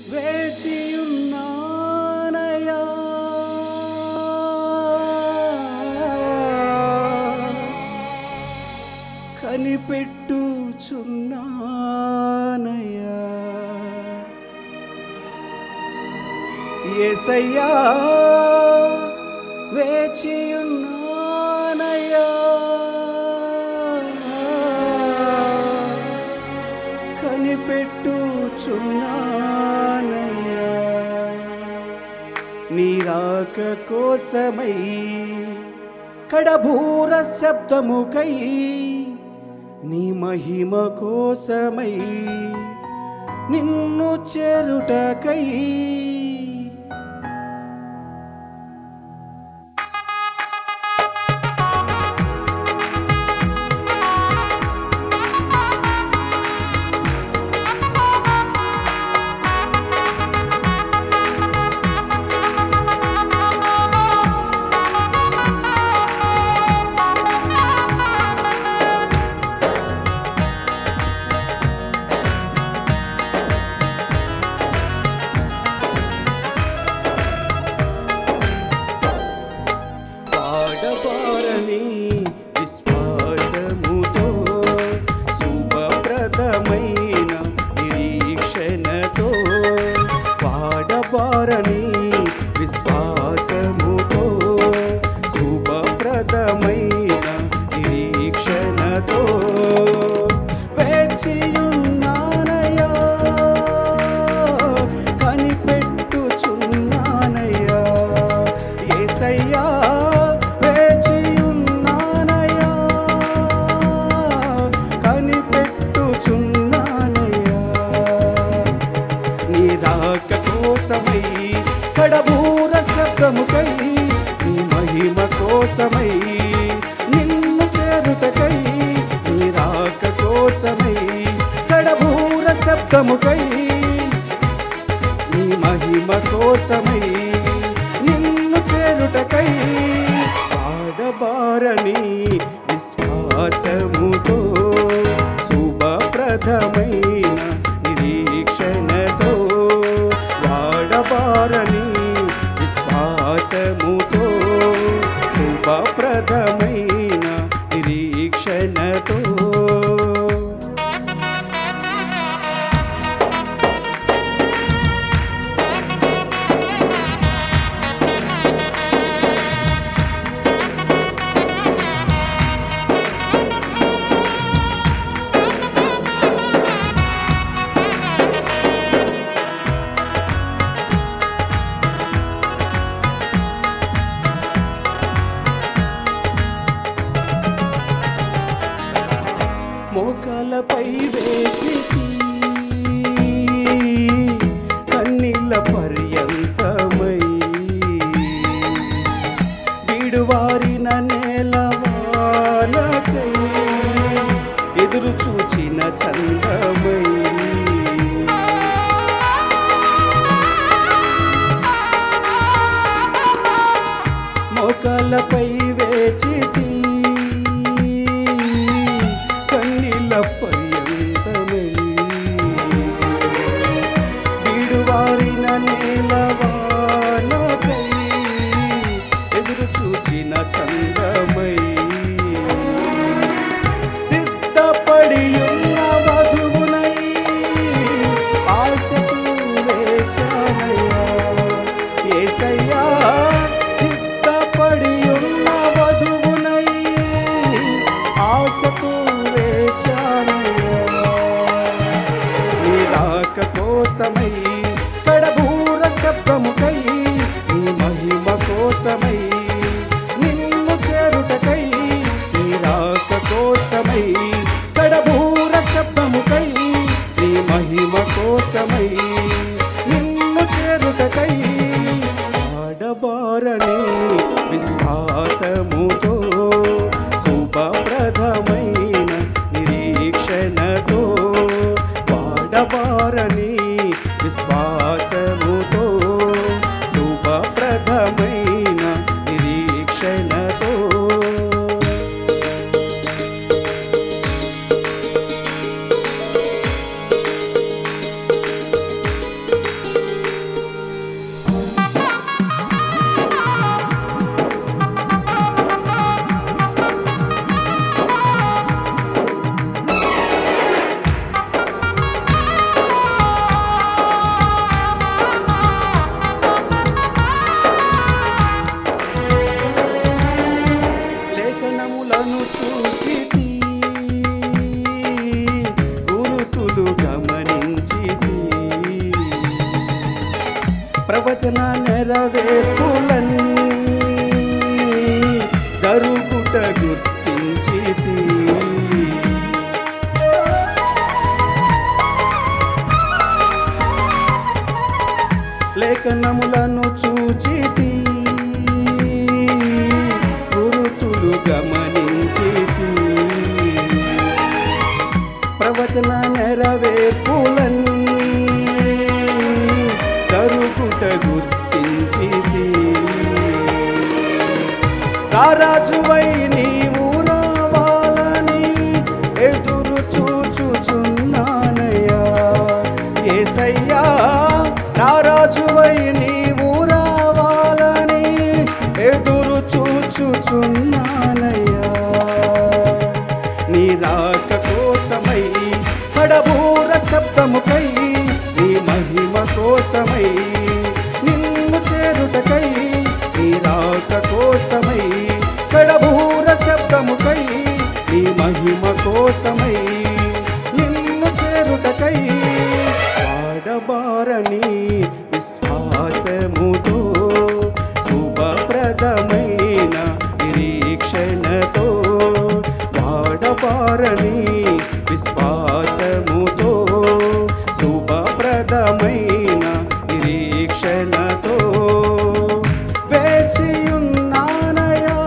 వేచియున్నానయ్యా కనిపెట్టుచున్నానయ్యా యేసయ్యా వేచియున్నానయ్యా కనిపెట్టుచున్నానయ్యా నీ రాక కోసమై కడబూర శబ్దముకై నీ మహిమ కోసమై నిన్ను చేరుటకై విశ్వాసముతో శుభప్రదమైన నిరీక్షణతో వేచియున్నానయ్యా కనిపెట్టుచున్నానయ్యా యేసయ్యా వేచియున్నానయ్యా కనిపెట్టుచున్నానయ్యా నీ రాక కోసమై కడబూర శబ్దముకై నీ మహిమ కోసమై నిన్ను చేరుటకై నీ రాక కోసమై కడబూర శబ్దముకై నీ మహిమ కోసమై నిన్ను చేరుటకై పాడబారని విశ్వాసముతో శుభప్రదమైన నిరీక్షణతో వాడబారని విశ్వాసముతో శుభప్రదమైన నిరీక్షణతో మోకాలపై వేచి కన్నీళ్ళ పర్యంతమై విడువారిన నేలవానకై ఎదురు చూచిన చందమై మోకాలపై వేచి పర్యంతమై విడువారిన నేలవానకై ఎదురు చూచిన చందమై సిద్ధపడియున్న వధువునై ఆశకు వేచానయ్యా యేసయ్యా సిద్ధపడియున్న వధువునై ఆశకు కోసమై కడబూర శబ్దముకై నీ మహిమ కోసమై నిన్ను చేరుటకై నీ రాక కోసమై కడబూర శబ్దముకై నీ మహిమ కోసమై నిన్ను చేరుటకై ఆడబారని విశ్వాసముతో శుభప్రదమైన నిరీక్షణతో వాడబారని విశ్వాసముతో శుభప్రదమైన నిరీక్షణతో ప్రవచన నెరవేర్పులన్నీ జరుగుట గుర్తించితి. లేఖనములను చూచితి, గురుతులు గమనించితి. ప్రవచన నెరవేర్పులన్నీ జరుగుట గుర్తించితి. రారాజువై నీవు రావాలని ఎదురు చూచుచున్నానయ్యా యేసయ్యా. రారాజువై నీవు రావాలని ఎదురు చూచుచున్నానయ్యా. నీ రాక కోసమై కడబూర శబ్దముకై, నీ మహిమ కోసమై నిన్ను చేరుటకై, నీ రాక కోసమై కడబూర శబ్దముకై, నీ మహిమ కోసమై నిన్ను చేరుటకై వాడబారని విశ్వాసముతో శుభప్రదమైన నిరీక్షణతో, వాడబారని విశ్వాసముతో శుభప్రదమైన నిరీక్షణతో వేచియున్నానయ్యా,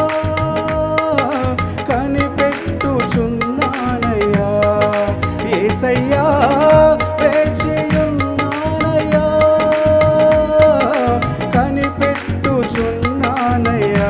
కనిపెట్టుచున్నానయ్యా యేసయ్యా. వేచియున్నానయ్యా, కనిపెట్టుచున్నానయ్యా.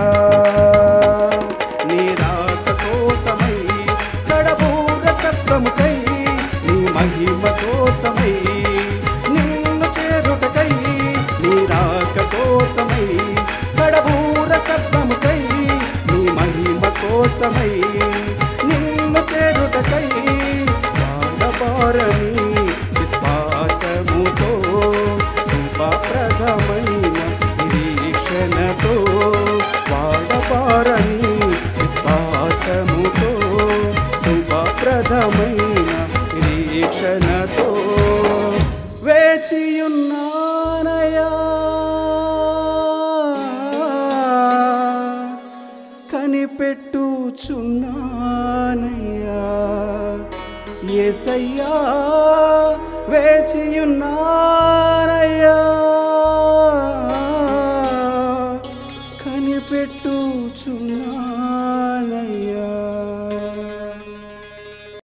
నీ రాక కోసమై కడబూర శబ్దముకై, నీ మహిమ కోసమై నిన్ను చేరుటకై, నీ రాక కోసమై కడబూర శబ్దముకై, నీ మహిమ కోసమై నిన్ను చేరుటకై వాడబారని విశ్వాసముతో శుభప్రదమైన నిరీక్షణతో, వాడబారని విశ్వాసముతో శుభప్రదమైన నిరీక్షణతో వేచియున్నానయ్యా, కనిపెట్టుచున్నానయ్యా యేసయ్యా. వేచియున్నానయ్యా, కనిపెట్టుచున్నా